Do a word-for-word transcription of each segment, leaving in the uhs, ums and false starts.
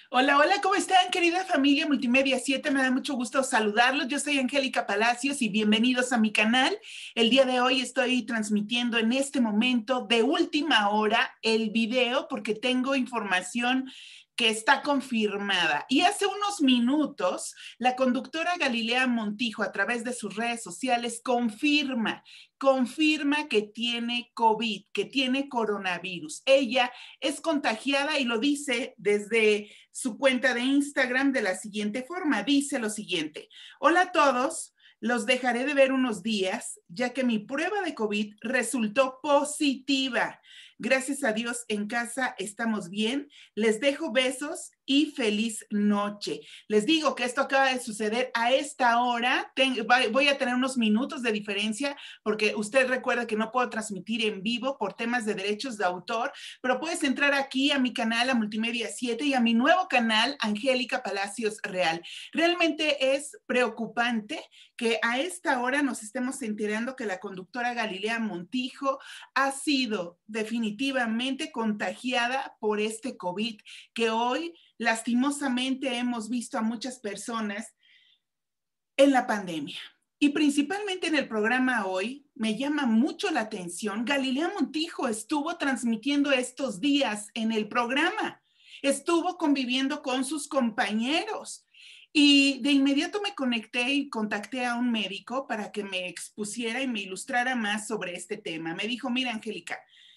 Hola, hola, ¿cómo están, querida familia Multimedia siete? Me da mucho gusto saludarlos. Yo soy Angélica Palacios y bienvenidos a mi canal. El día de hoy estoy transmitiendo en este momento de última hora el video porque tengo información que está confirmada. Y hace unos minutos, la conductora Galilea Montijo, a través de sus redes sociales, confirma, confirma que tiene COVID, que tiene coronavirus. Ella es contagiada y lo dice desde su cuenta de Instagram de la siguiente forma. Dice lo siguiente: hola a todos, los dejaré de ver unos días, ya que mi prueba de COVID resultó positiva. Gracias a Dios en casa estamos bien. Les dejo besos y feliz noche. Les digo que esto acaba de suceder a esta hora. Ten, voy a tener unos minutos de diferencia porque usted recuerda que no puedo transmitir en vivo por temas de derechos de autor, pero puedes entrar aquí a mi canal, a Multimedia siete, y a mi nuevo canal, Angélica Palacios Real. Realmente es preocupante que a esta hora nos estemos enterando que la conductora Galilea Montijo ha sido definitivamente contagiada por este COVID, que hoy lastimosamente hemos visto a muchas personas en la pandemia. Y principalmente en el programa hoy, me llama mucho la atención, Galilea Montijo estuvo transmitiendo estos días en el programa, estuvo conviviendo con sus compañeros. Y de inmediato me conecté y contacté a un médico para que me expusiera y me ilustrara más sobre este tema. Me dijo: mira, Angélica,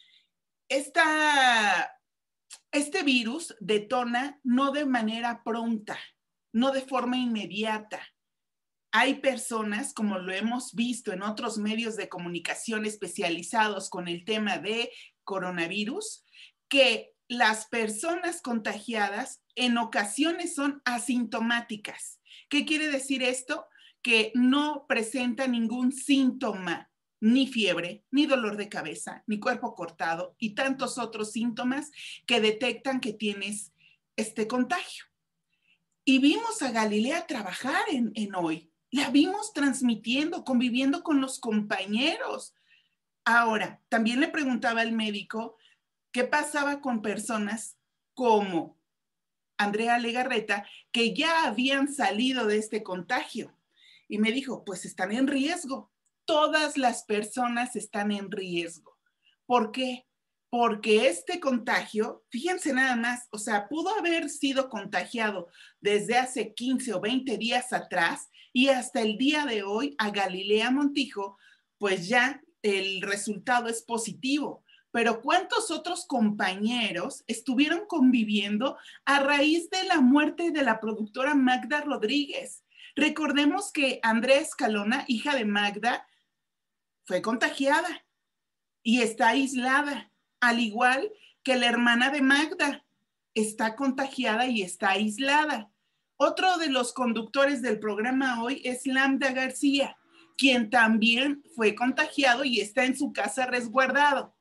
esta, este virus detona no de manera pronta, no de forma inmediata. Hay personas, como lo hemos visto en otros medios de comunicación especializados con el tema de coronavirus, que las personas contagiadas en ocasiones son asintomáticas. ¿Qué quiere decir esto? Que no presenta ningún síntoma, ni fiebre, ni dolor de cabeza, ni cuerpo cortado y tantos otros síntomas que detectan que tienes este contagio. Y vimos a Galilea trabajar en, en hoy. La vimos transmitiendo, conviviendo con los compañeros. Ahora, también le preguntaba al médico qué pasaba con personas como Andrea Legarreta, que ya habían salido de este contagio. Y me dijo: pues están en riesgo. Todas las personas están en riesgo. ¿Por qué? Porque este contagio, fíjense nada más, o sea, pudo haber sido contagiado desde hace quince o veinte días atrás y hasta el día de hoy a Galilea Montijo, pues ya el resultado es positivo. Pero ¿cuántos otros compañeros estuvieron conviviendo a raíz de la muerte de la productora Magda Rodríguez? Recordemos que Andrea Escalona, hija de Magda, fue contagiada y está aislada, al igual que la hermana de Magda está contagiada y está aislada. Otro de los conductores del programa hoy es Lambda García, quien también fue contagiado y está en su casa resguardado.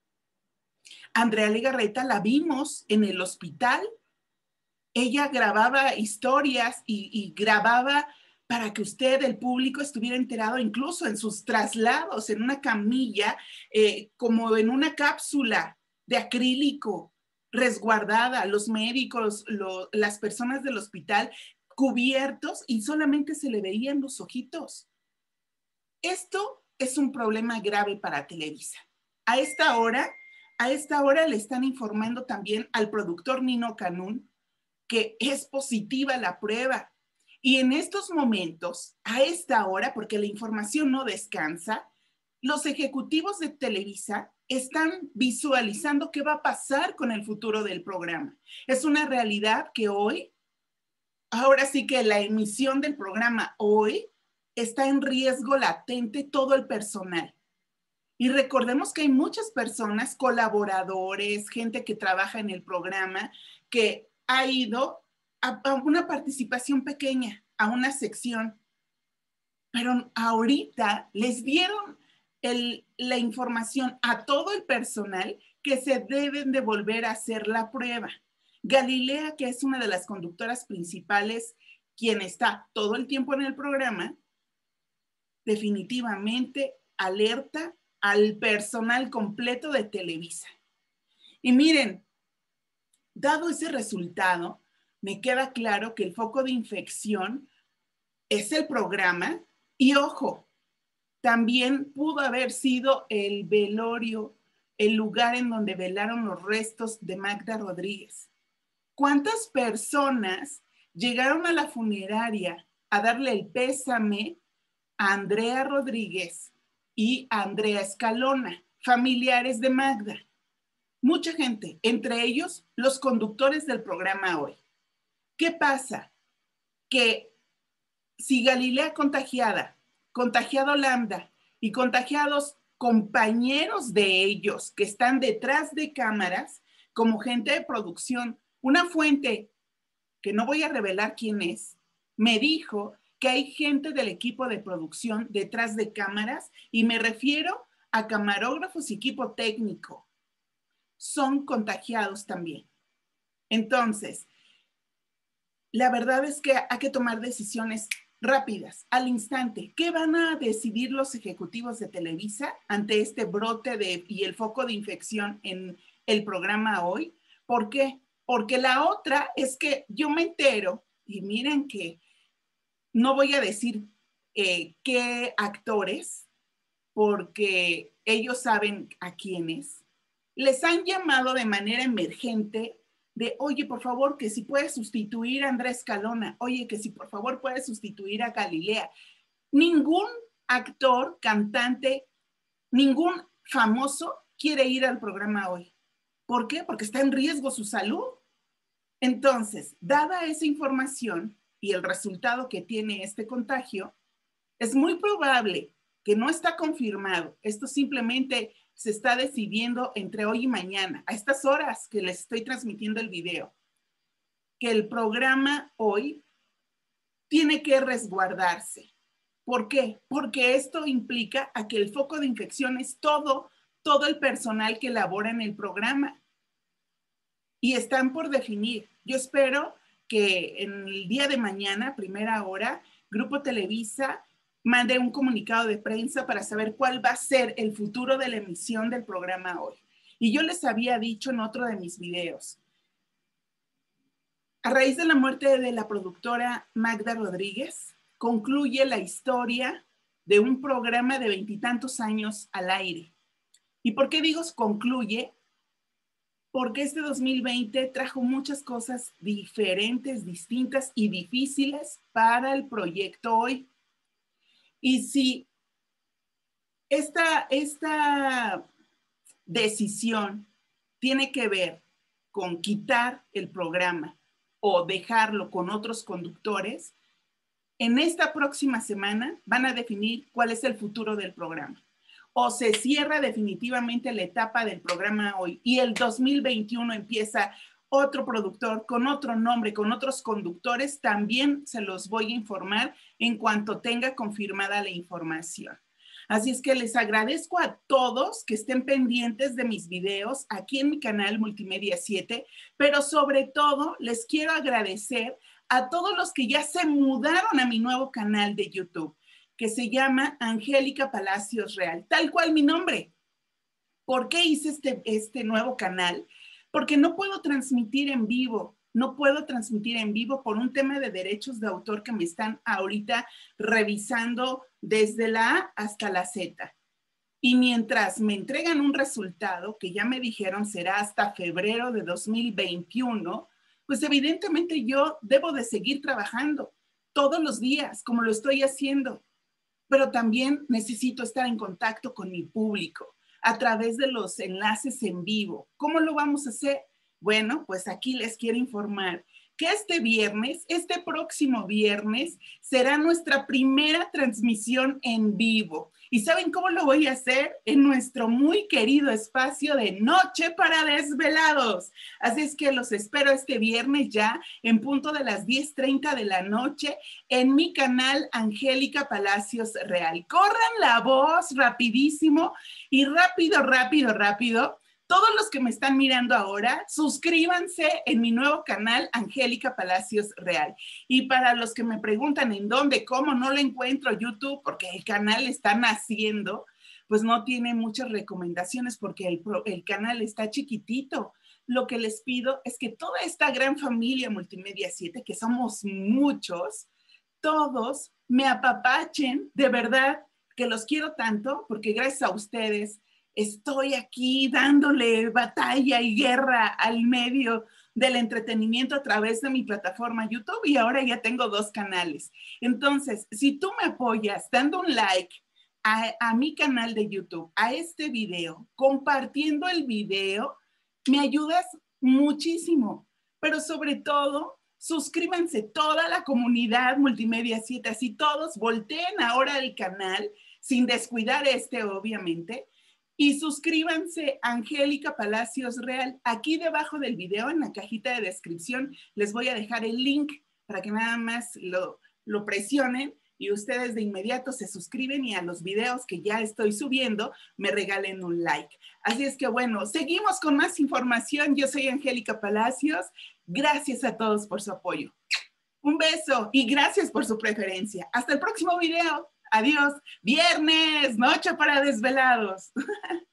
Andrea Legarreta la vimos en el hospital. Ella grababa historias y, y grababa para que usted, el público, estuviera enterado, incluso en sus traslados, en una camilla, eh, como en una cápsula de acrílico, resguardada, los médicos, lo, las personas del hospital cubiertos y solamente se le veían los ojitos. Esto es un problema grave para Televisa. A esta hora, a esta hora le están informando también al productor Nino Canún que es positiva la prueba. Y en estos momentos, a esta hora, porque la información no descansa, los ejecutivos de Televisa están visualizando qué va a pasar con el futuro del programa. Es una realidad que hoy, ahora sí que la emisión del programa hoy, está en riesgo latente todo el personal. Y recordemos que hay muchas personas, colaboradores, gente que trabaja en el programa, que ha ido a, a una participación pequeña, a una sección. Pero ahorita les dieron el, la información a todo el personal que se deben de volver a hacer la prueba. Galilea, que es una de las conductoras principales, quien está todo el tiempo en el programa, definitivamente alerta al personal completo de Televisa. Y miren, dado ese resultado, me queda claro que el foco de infección es el programa y ojo, también pudo haber sido el velorio, el lugar en donde velaron los restos de Magda Rodríguez. ¿Cuántas personas llegaron a la funeraria a darle el pésame a Andrea Rodríguez y a Andrea Escalona, familiares de Magda? Mucha gente, entre ellos los conductores del programa Hoy. ¿Qué pasa? Que si Galilea contagiada, contagiado Lambda y contagiados compañeros de ellos que están detrás de cámaras, como gente de producción, una fuente que no voy a revelar quién es, me dijo que hay gente del equipo de producción detrás de cámaras y me refiero a camarógrafos y equipo técnico. Son contagiados también. Entonces, la verdad es que hay que tomar decisiones rápidas, al instante. ¿Qué van a decidir los ejecutivos de Televisa ante este brote de, y el foco de infección en el programa Hoy? ¿Por qué? Porque la otra es que yo me entero, y miren que no voy a decir eh, qué actores, porque ellos saben a quiénes, les han llamado de manera emergente de, oye, por favor, que si puedes sustituir a Andrés Escalona, oye, que si por favor puedes sustituir a Galilea. Ningún actor, cantante, ningún famoso quiere ir al programa Hoy. ¿Por qué? Porque está en riesgo su salud. Entonces, dada esa información y el resultado que tiene este contagio, es muy probable que no está confirmado. Esto simplemente se está decidiendo entre hoy y mañana, a estas horas que les estoy transmitiendo el video, que el programa Hoy tiene que resguardarse. ¿Por qué? Porque esto implica a que el foco de infección es todo, todo el personal que labora en el programa. Y están por definir. Yo espero que en el día de mañana, primera hora, Grupo Televisa mande un comunicado de prensa para saber cuál va a ser el futuro de la emisión del programa Hoy. Y yo les había dicho en otro de mis videos, a raíz de la muerte de la productora Magda Rodríguez, concluye la historia de un programa de veintitantos años al aire. ¿Y por qué digo concluye? Porque este dos mil veinte trajo muchas cosas diferentes, distintas y difíciles para el proyecto Hoy. Y si esta, esta decisión tiene que ver con quitar el programa o dejarlo con otros conductores, en esta próxima semana van a definir cuál es el futuro del programa. O se cierra definitivamente la etapa del programa Hoy y el dos mil veintiuno empieza otro productor con otro nombre, con otros conductores, también se los voy a informar en cuanto tenga confirmada la información. Así es que les agradezco a todos que estén pendientes de mis videos aquí en mi canal Multimedia siete, pero sobre todo les quiero agradecer a todos los que ya se mudaron a mi nuevo canal de YouTube, que se llama Angélica Palacios Real, tal cual mi nombre. ¿Por qué hice este, este nuevo canal? Porque no puedo transmitir en vivo, no puedo transmitir en vivo por un tema de derechos de autor que me están ahorita revisando desde la A hasta la Z. Y mientras me entregan un resultado que ya me dijeron será hasta febrero de dos mil veintiuno, pues evidentemente yo debo de seguir trabajando todos los días como lo estoy haciendo. Pero también necesito estar en contacto con mi público a través de los enlaces en vivo. ¿Cómo lo vamos a hacer? Bueno, pues aquí les quiero informar que este viernes, este próximo viernes, será nuestra primera transmisión en vivo. ¿Y saben cómo lo voy a hacer? En nuestro muy querido espacio de Noche para Desvelados. Así es que los espero este viernes ya en punto de las diez treinta de la noche en mi canal Angélica Palacios Real. Corran la voz rapidísimo y rápido, rápido, rápido. Todos los que me están mirando ahora, suscríbanse en mi nuevo canal Angélica Palacios Real. Y para los que me preguntan en dónde, cómo, no lo encuentro YouTube, porque el canal está naciendo, pues no tiene muchas recomendaciones porque el, el canal está chiquitito. lo que les pido es que toda esta gran familia Multimedia siete, que somos muchos, todos me apapachen, de verdad, que los quiero tanto, porque gracias a ustedes estoy aquí dándole batalla y guerra al medio del entretenimiento a través de mi plataforma YouTube y ahora ya tengo dos canales. Entonces, si tú me apoyas dando un like a, a mi canal de YouTube, a este video, compartiendo el video, me ayudas muchísimo, pero sobre todo, suscríbanse toda la comunidad Multimedia siete, así todos volteen ahora al canal, sin descuidar este, obviamente, y suscríbanse a Angélica Palacios Real. Aquí debajo del video, en la cajita de descripción, les voy a dejar el link para que nada más lo, lo presionen y ustedes de inmediato se suscriben y a los videos que ya estoy subiendo me regalen un like. Así es que bueno, seguimos con más información. Yo soy Angélica Palacios. Gracias a todos por su apoyo. Un beso y gracias por su preferencia. Hasta el próximo video. Adiós. Viernes, noche para desvelados.